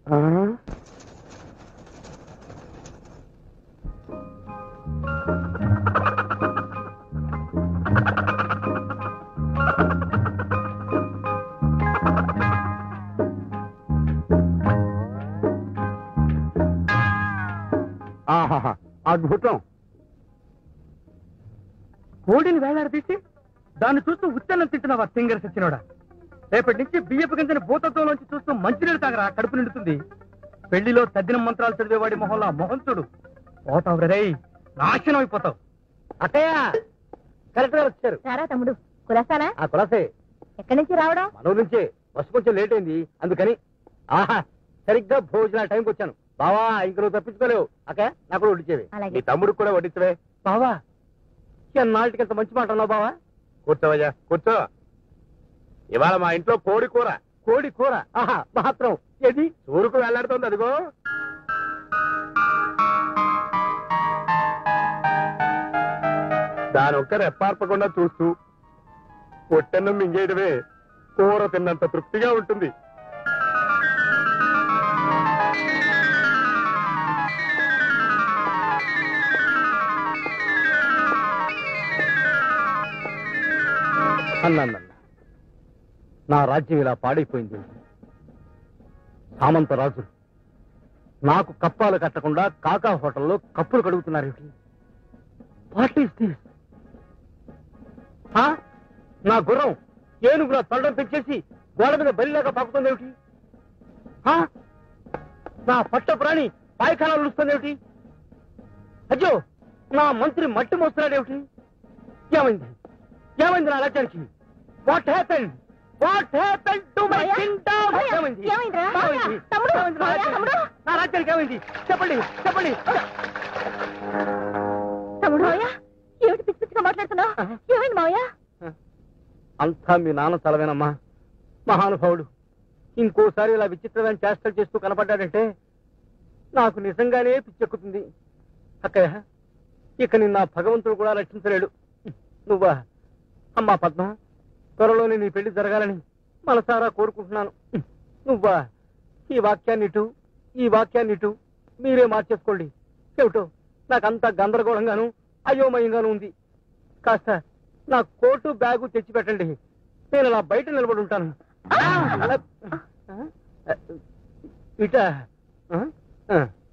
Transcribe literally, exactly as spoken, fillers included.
అద్భుతం. కోడిని వేలాడదీసి దాన్ని చూస్తూ ఉత్తన్నం తింటున్నావా సింగర్ సచ్చినోడా? రేపటి నుంచి బియ్యపు గింజని భూతత్వంలోంచి చూస్తూ మంచినీళ్ళు తాగరా, కడుపు నిండుతుంది. పెళ్లిలో తద్దినం మంత్రాలు చదివేవాడి మొహంలో మొహం చూడు, పోతావు రే, నాశనం అయిపోతావు. అక్కయ్య కరెక్ట్ గా వచ్చారు. సారా తమ్ముడు కులసానా? ఆ కులసే. ఎక్కడి నుంచి రావడం? మనూరు నుంచే. బస్సు కొంచెం లేట్ అయింది అందుకని. ఆహా సరిగ్గా భోజనాల టైంకి వచ్చాను. బావా ఇంక నువ్వు తప్పించుకోలేవు. అక్కయ్య నాకు కూడా వడ్డించేవి. నీ తమ్ముడికి కూడా వడ్డించవే. బావా నాటికి ఎంత మంచి మాట అన్నావు బావా. కూర్చోవయ్యా కూర్చో. ఇవాళ మా ఇంట్లో కోడి కూర. కోడి కూర? ఆహా మాత్రం ఏది ఊరుకు వెళ్లాడుతోంది అదిగో. దాని ఒక్క రెప్పార్పకుండా చూస్తూ పొట్టెన్నం మింగేయడమే కూర తిన్నంత తృప్తిగా ఉంటుంది. అన్నాన్న నా రాజ్యం ఇలా పాడైపోయింది. సామంత రాజులు నాకు కప్పాలు కట్టకుండా కాకా హోటల్లో కప్పులు కడుగుతున్నారు. What is this? నా గుర్రం ఏనుగు నా తొండం పెంచేసి గోడ మీద బలిలాగా పాకుతుంది ఏమిటి? నా పట్ట ప్రాణి పాయఖానాలు ఉలుస్తుంది ఏమిటి? అయ్యో నా మంత్రి మట్టి మోస్తున్నాడేమిటి? ఏమైంది ఏమైంది నా రాజ్యానికి? What happened? What happened to my kingdom? ఏమైంది నా రాజ్యానికి? ఏమైంది చెప్పండి చెప్పండి. తమ్ముడు ఏమిటి పిచ్చి పిచ్చిగా మాట్లాడుతున్నావు? ఏమైంది మావయ్య? అంతా మీ నాన్న తలవేనమ్మా. మహానుభావుడు ఇంకోసారి ఇలా విచిత్రమైన చేష్టలు చేస్తూ కనపడ్డాడంటే నాకు నిజంగానే పిచ్చెక్కుతుంది. అక్కయ్య ఇక నిన్న భగవంతుడు కూడా రక్షించలేడు. నువ్వా అమ్మా పద్మ, త్వరలోనే నీ పెళ్లి జరగాలని మనసారా కోరుకుంటున్నాను. నువ్వా ఈ వాక్యాన్ని ఇటు ఈ వాక్యాన్ని ఇటు మీరే మార్చేసుకోండి. ఏమిటో నాకంతా గందరగోళంగాను అయోమయంగాను ఉంది. కాస్త నా కోటు బ్యాగు తెచ్చిపెట్టండి, నేను అలా బయట నిలబడి ఉంటాను. ఇట